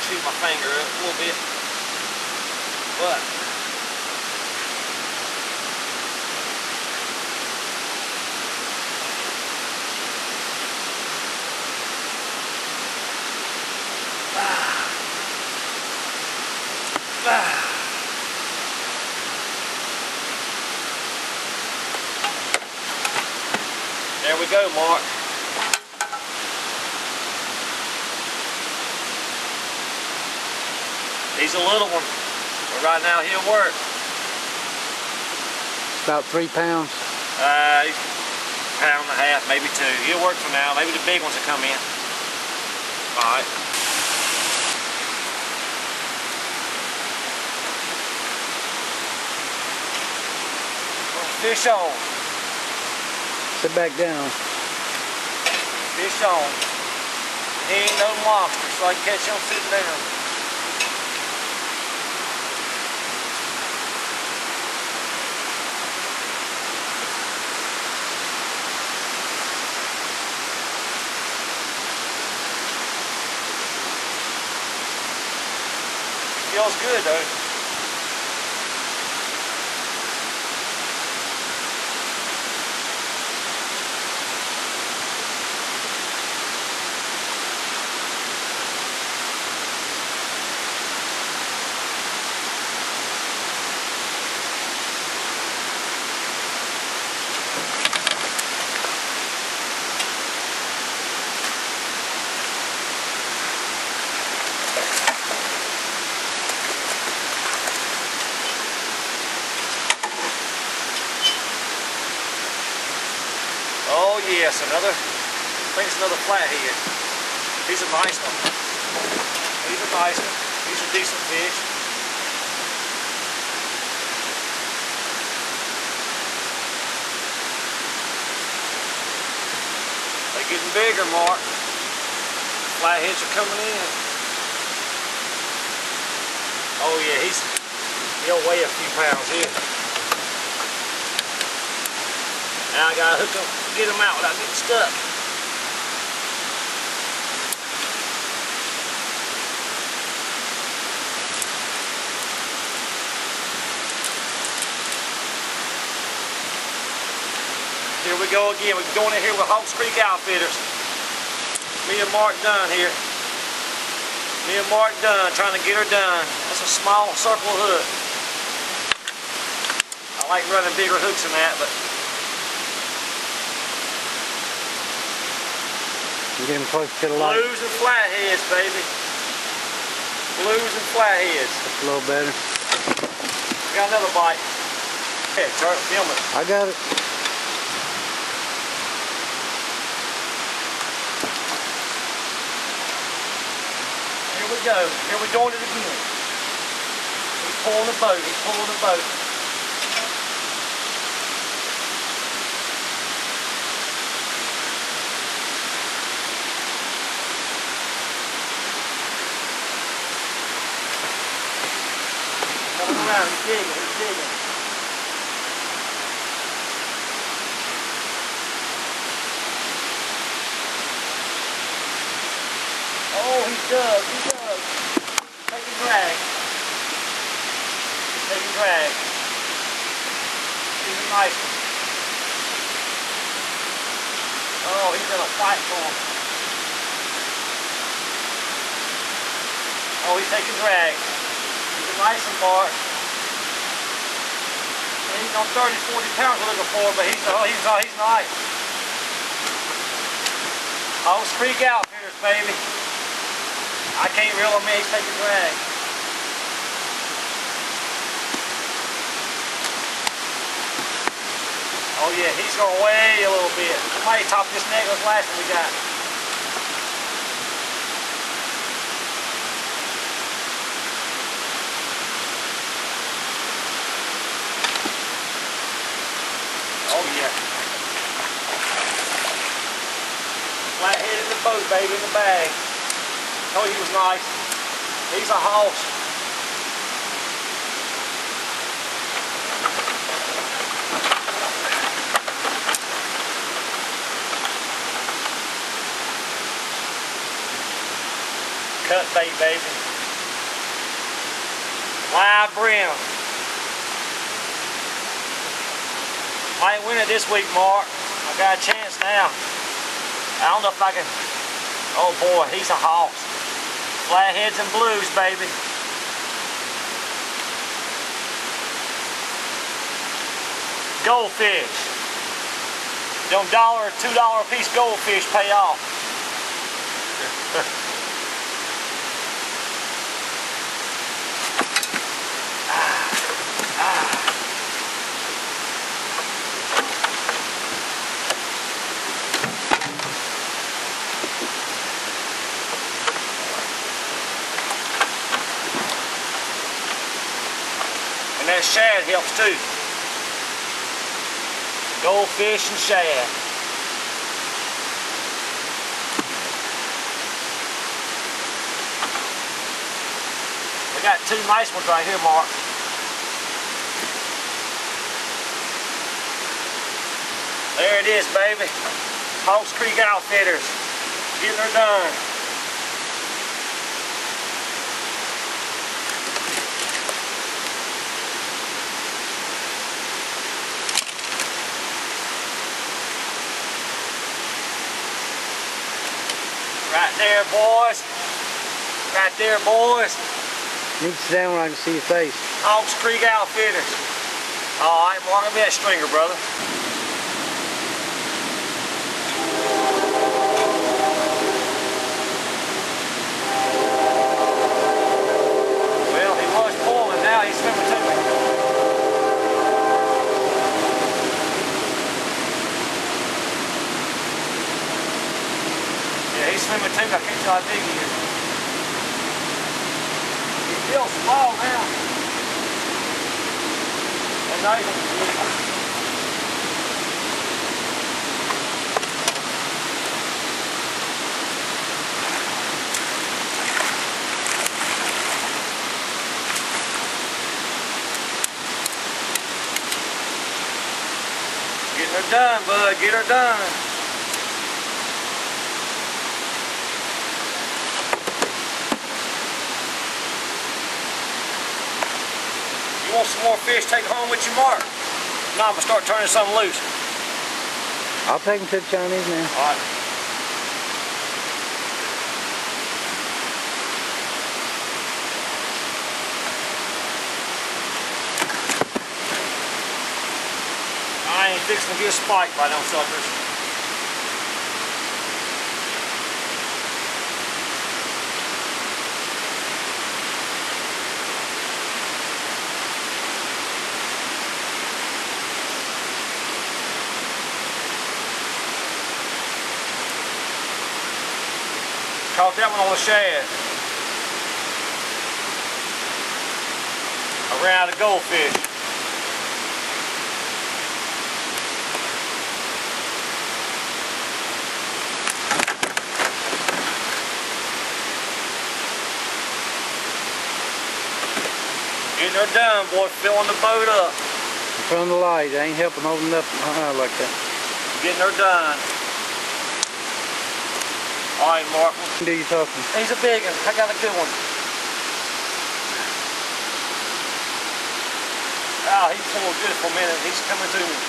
chew my finger up a little bit. But there we go, Mark. He's a little one, but right now he'll work. About 3 pounds. He's a pound and a half, maybe 2. He'll work for now. Maybe the big ones will come in. All right. Fish on. Sit back down. Fish on. He ain't no monster, so I can catch him sitting down. Feels good though. Oh yes, I think it's another flathead. He's a nice one. He's a nice one. He's a decent fish. They're getting bigger, Mark. Flatheads are coming in. Oh yeah, he'll weigh a few pounds here. Now I gotta hook him, get him out without getting stuck. Here we go again. We're going in here with Hawks Creek Outfitters. Me and Mark Dunn here. Me and Mark Dunn trying to get her done. That's a small circle hook. I like running bigger hooks than that, but You're getting close to the light. blues and flatheads, baby. Blues and flatheads. That's a little better. Got another bite. Okay, start filming. I got it. Here we go. Here we're doing it again. He's pulling the boat. He's pulling the boat. Coming around. He's digging. He's digging. Oh, he dug. He dug. Taking drag. Taking drag. He's a nice one. Oh, he's gonna fight for him. Oh, he's taking drag. He's a nice one, Bart. He's on 30, 40 pounds we're looking for, but he's nice. Hawks Creek Outfitters, baby. I can't reel him in, he's taking drag. Oh yeah, he's going way a little bit. I might top this necklace last one we got. Oh yeah. Flathead in the boat, baby, in the bag. Oh, he was nice. He's a hoss. Cut bait, baby. Live brim. Might win it this week, Mark. I got a chance now. I don't know if I can. Oh boy, he's a hoss. Flatheads and blues, baby. Goldfish. Them $1 or $2 a piece goldfish pay off. And that shad helps too. Goldfish and shad. We got two nice ones right here, Mark. There it is, baby. Hawks Creek Outfitters. Getting her done. Right there, boys. Right there, boys. You need to sit down where I can see your face. Hawks Creek Outfitters. All right, Mark, give me that stringer, brother. Well, he was pulling. Now he's swimming to me. Yeah, he's swimming to me. I can't tell how big he is. He feels small now. And not even big. Getting her done, bud. Get her done. You want some more fish, take home with you, Mark? No, I'm going to start turning something loose. I'll take them to the Chinese now. All right. I ain't fixing to get spiked by them suckers. Caught that one on the shad. I ran out of goldfish. Getting her done, boy, filling the boat up. From the light, I ain't helping holding up like that. Getting her done. All right, Mark. What are you talking? He's a big one. I got a good one. Oh, he pulled good for a minute. He's coming to me.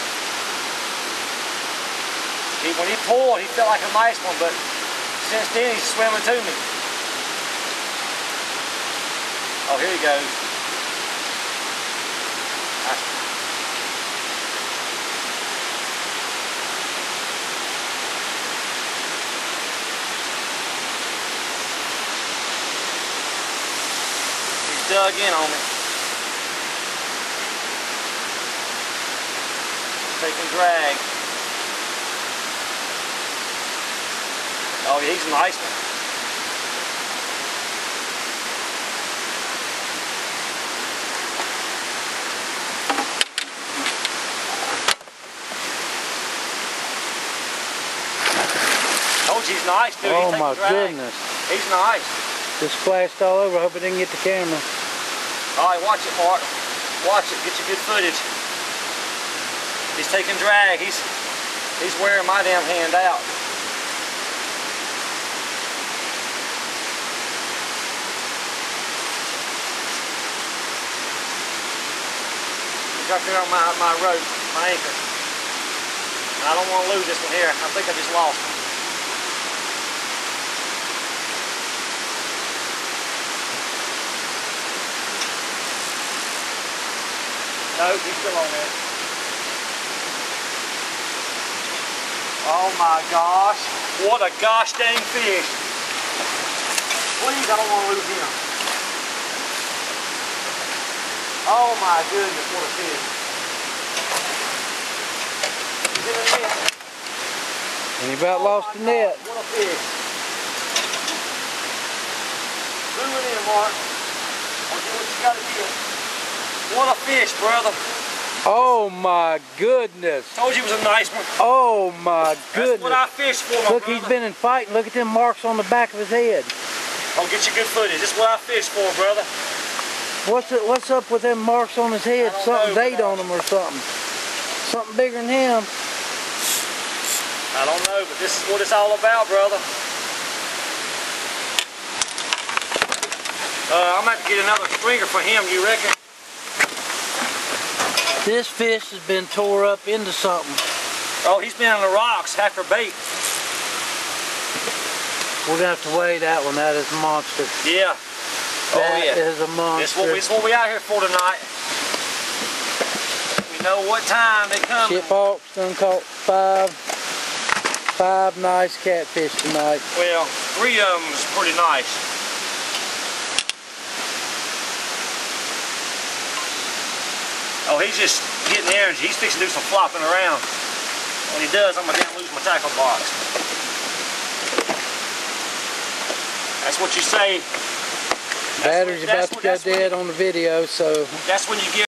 When he pulled, he felt like a nice one, but since then he's swimming to me. Oh, here he goes. Dug in on me. Taking drag. Oh, yeah, he's a nice one. Told you he's nice, dude. Oh my goodness. He's nice. Just splashed all over. I hope it didn't get the camera. All right, watch it, Mark. Watch it. Get your good footage. He's taking drag. He's wearing my damn hand out. Got there on my rope, my anchor. I don't want to lose this one here. I think I just lost him. No, he's still on there. Oh my gosh. What a gosh dang fish. Please, I don't want to lose him. Oh my goodness, what a fish. He's in the net. And he about lost the net. What a fish. Move it in, Mark. I'll do what you got to get. What a fish, brother. Oh my goodness. Told you it was a nice one. Oh my goodness. That's what I fished for, my Look, brother. he's been in fighting. Look at them marks on the back of his head. I'll get you good footage. This is what I fished for, brother. What's up with them marks on his head? Something date on them or something. Something bigger than him. I don't know, but this is what it's all about, brother. I'm going to have to get another stringer for him, you reckon? This fish has been tore up into something. Oh, he's been on the rocks after bait. We're going to have to weigh that one. That is a monster. Yeah. That is a monster. This is what we out here for tonight. We know what time they come. Ship hawks done caught five nice catfish tonight. Well, 3 of them is pretty nice. Oh, he's just getting energy. He's fixing to do some flopping around. When he does, I'm going to lose my tackle box. That's what you say. Battery's about to go dead on the video, so... That's when you get